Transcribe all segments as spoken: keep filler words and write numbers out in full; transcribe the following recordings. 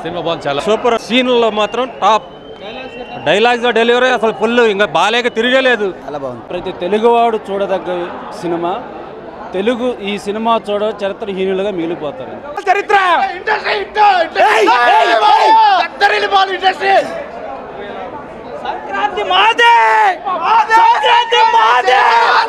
Cinema బాగుంది, చాలా super. సీన్లో మాత్రం టాప్. డైలాగ్స్ డెలివరీ అసలు ఫుల్, ఇంకా బాలేక తిరగలేదు. చాలా బాగుంది. ప్రతి తెలుగువాడు చూడదగ్గ సినిమా. తెలుగు ఈ సినిమా చూడ చరిత్రహీనులుగా మిగిలిపోతారు. చరిత్ర సంక్రాంతి మాదే, సంక్రాంతి మాదే.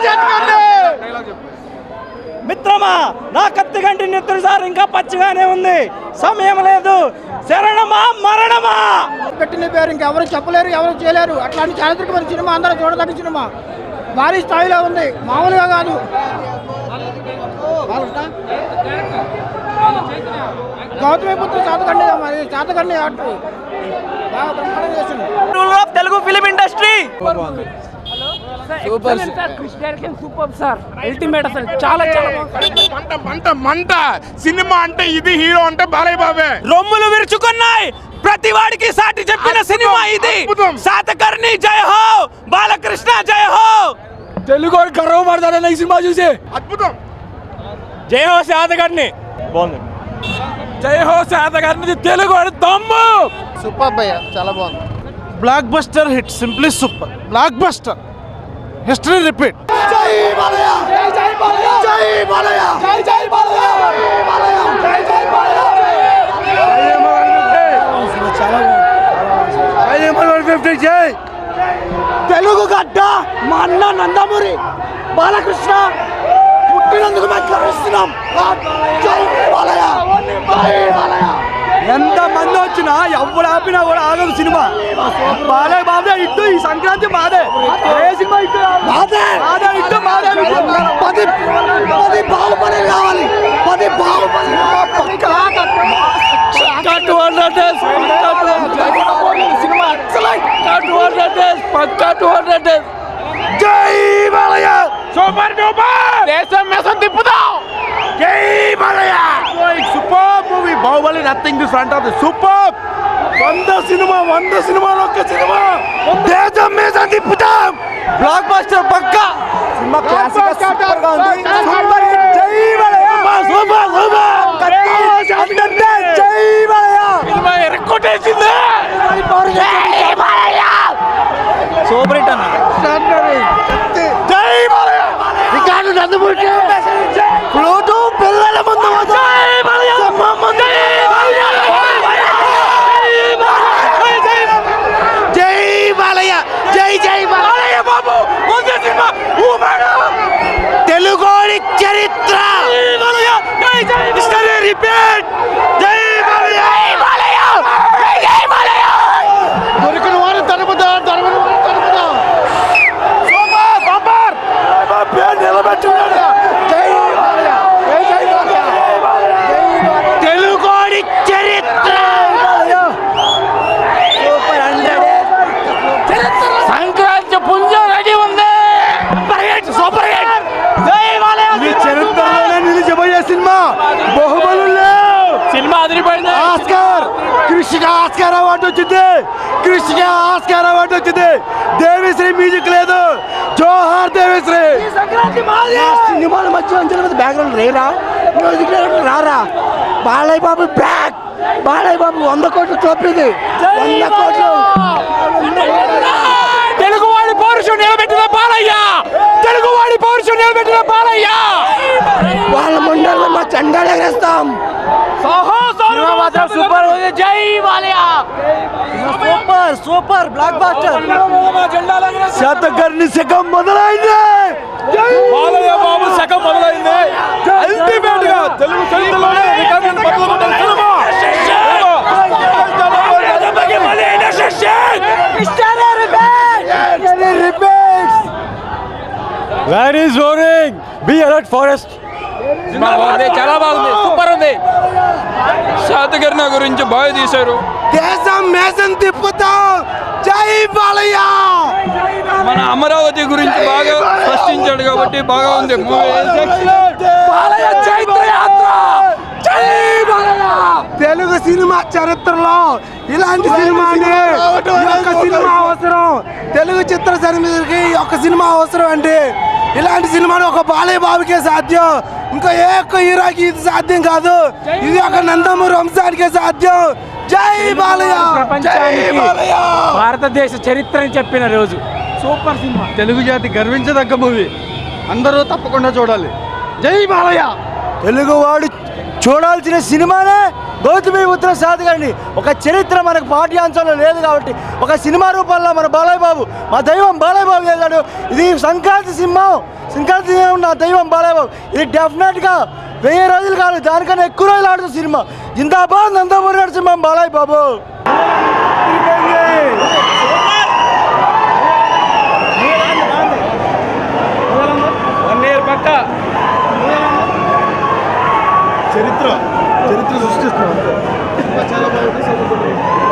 మిత్రమా, నా కత్తి గంటి నిద్ర సార్ ఇంకా పచ్చిగానే ఉంది, సమయం లేదు. శరణమా మరణమా పెట్టిన పేరు ఇంకెవరు చెప్పలేరు, ఎవరు చేయలేరు. అట్లాంటి చారిత్రకమైన సినిమా, అందరూ చూడదగ్గ సినిమా. భారీ స్థాయిలో ఉంది, మామూలుగా కాదు. గౌతమిపుత్ర శాతకర్ణి, మరి శాతకర్ణి యాక్టర్ బాగా ప్రమాణం చేసింది. Telugu film industry super sir, ultimate. అసలు చాలా చాలా మంట మంట మంట సినిమా అంటే ఇది, హీరో అంటే బాలయ్య బాబే. రొమ్ములు విరుచుకున్నాయి, ప్రతి వాడికి సాటి చెప్పిన సినిమా ఇది. శాతకర్ణి జై హో, బాలకృష్ణ జై హో. తెలుగు గర్వపడతాడన్న ఈ సినిమా చూసి. అద్భుతం. జై హో శాతకర్ణి. బాగుంది. జై హో శాతకర్ణి, తెలుగు దమ్ము. సూపర్ భయ్య, చాలా బాగుంది. Blockbuster hit, simply super. Blockbuster, history repeat. జై బాలయ్య, జై జై బాలయ్య, జై బాలయ్య, జై జై బాలయ్య, జై బాలయ్య, జై జై బాలయ్య. చాలా బాగుంది. జై తెలుగు గడ్డ మా అన్న నందమూరి బాలకృష్ణ పుట్టినందుకు మేము గర్విస్తున్నాం. జై బాలయ్య, జై బాలయ్య. ఎంత మంది వచ్చినా ఎవరు ఆపినా కూడా ఆగదు సినిమా. బాలయ్య బాబే ఇట్టు, ఈ సంక్రాంతి మాదే. ఏ సినిమా ఇట్టు మాదే, మాదే ఇట్టు మాదే. పది పది బాహుబలి కావాలి, పది బాహుబలి. సినిమా ఎక్సలెంట్. పక్కా టూ హండ్రెడ్ డేస్. జై బాలయ్య, సూపర్ డూపర్. దేశం మెసం తిప్పుదాం. జై Balayya. Super movie. Baahubali nothing in front of the super. వంద సినిమా, వంద సినిమాలు ఒక్క సినిమా. దేశం మెసం తిప్పుదాం. బ్లాక్ బస్టర్ పక్కా. సినిమా క్లాసిక్ సూపర్ గా ఉంది. Super hit. జై బాలయ్య. Super super. జై బాలయ్య. సినిమా ఎరకొట్టేసింది. జై బాలయ్య. సూపర్ హిట్ అన్న. జై బాలయ్య. రికార్డు నందమూరి ప్లూటో పిల్లల ముందు జై బాలయ్య. జై బాలయ్య. జై బాలయ్య. జై జై బాలయ్య బాబు. ముందు సినిమా ఊపాడు. తెలుగోడి చరిత్ర. జై బాలయ్య. జై జై హిస్టరీ రిపీట్. జై బాలయ్య. జై బాలయ్య. జై జై బాలయ్య. దొరికిన వారు తరుపుదా, దొరకని వారు తరుపుదా. Super super. పేరు నిలబెట్టున్నాడు. జై బాలయ్య, జై జై బాలయ్య, జై బాలయ్య. తెలుగోడి చరిత్ర. Super hundred. సంక్రాంతి పుంజం రెడీ ఉంది. Super hit, super hit. జై బాలయ్య. ఇది చరిత్రలోనే నిలిచిపోయే సినిమా. బాహుబలి సినిమా అదిరిపోయింది. ఆస్కార్, కృష్ణ ఆస్కార్ అవార్డు వచ్చింది. కృష్ణ ఆస్కార్ అవార్డు వచ్చింది. దేవిశ్రీ మ్యూజిక్ లేదు. జోహార్ దేవిశ్రీ. సంక్రాంతి మాది. సినిమాల మధ్య అంచెల బ్యాక్గ్రౌండ్ రేరా, మ్యూజిక్ రారా. బాలయ్య బాబు బ్యాక్. బాలయ్య బాబు వంద కోట్లు చూపింది. వంద కోట్లు. తెలుగువాడి పౌరుషం నిలబెట్టిన బాలయ్య. తెలుగువాడి పౌరుషం నిలబెట్టిన బాలయ్య. వాళ్ళ ముండల్లో మా చండాలు ఎగరేస్తాం. సూపర్ ఉంది. జై Balayya. Super super blockbuster. Satakarni శకం మొదలైంది. బాలయ్య బాబు శకం మొదలైంది. అల్టిమేట్ గా తెలుగు చరిత్రలోనే రికార్డులను బద్దలుకొట్టిన సినిమా. Where is roaring? Be alert, forest. చాలా బాగుంది, సూపర్ ఉంది. శాతకర్ణి గురించి బాగా తీశారు. దేశం మేసం తిప్పుతాం. జై బాలయ్య. మన అమరావతి గురించి బాగా స్పష్టించాడు కాబట్టి బాగా ఉంది మూవీ. బాలయ్య చైత్ర యాత్ర. జై బాలయ్య. తెలుగు సినిమా చరిత్రలో ఇలాంటి సినిమా సినిమా అవసరం. తెలుగు చిత్ర సమితికి ఒక సినిమా అవసరం అండి. ఇలాంటి సినిమాలు ఒక బాలయ్య బాబుకే సాధ్యం, ఇంకా ఏ ఒక్క హీరోకి ఇది సాధ్యం కాదు. ఇది ఒక నందమూరి వంశానికే సాధ్యం. జై బాలయ్య, జై బాలయ్య. భారతదేశ చరిత్రని చెప్పిన రోజు సూపర్ సినిమా. తెలుగు జాతి గర్వించదగ్గ మూవీ, అందరూ తప్పకుండా చూడాలి. జై బాలయ్య. తెలుగు వాడు చూడాల్సిన సినిమానే గౌతమిపుత్ర శాతకర్ణి. ఒక చరిత్ర మనకు పాఠ్యాంశంలో లేదు కాబట్టి ఒక సినిమా రూపంలో మన బాలయ్య బాబు, మా దైవం బాలయ్య బాబు చేశాడు. ఇది సంక్రాంతి సినిమా, సంక్రాంతి నా దైవం బాలయ్య బాబు. ఇది డెఫినెట్గా వెయ్యి రోజులు కాదు, దానికన్నా ఎక్కువ రోజులు ఆడుతుంది సినిమా. జిందాబాద్ నందమూరి నరసింహం బాలయ్య బాబు. చరిత్ర చరిత్ర సృష్టిస్తున్నాం. చాలా బాగుంది.